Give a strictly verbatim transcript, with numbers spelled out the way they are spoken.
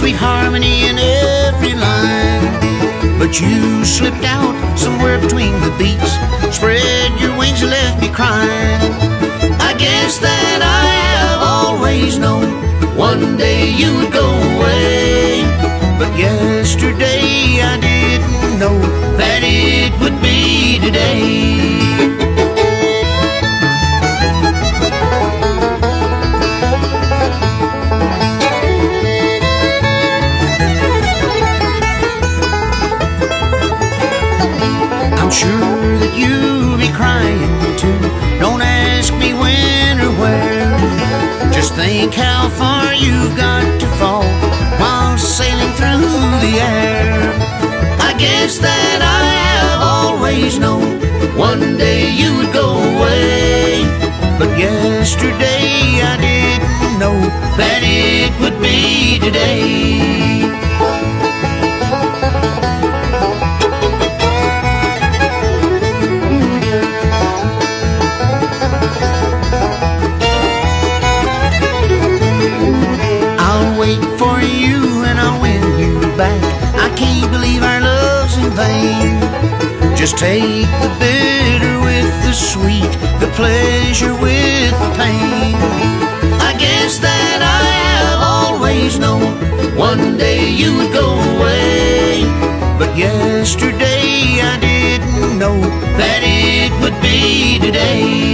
sweet harmony in every line. But you slipped out somewhere between the beats, spread your wings and left me crying. I guess that I have always known one day you would go away, but yesterday I didn't know that it would be today. I'm sure that you'll be crying too. Don't ask me when or where. Just think how far you've got to fall while sailing through the air. I guess that I have always known one day you would go away, but yesterday I didn't know that it would be today. For you and I'll win you back. I can't believe our love's in vain. Just take the bitter with the sweet, the pleasure with the pain. I guess that I have always known one day you would go away, but yesterday I didn't know that it would be today.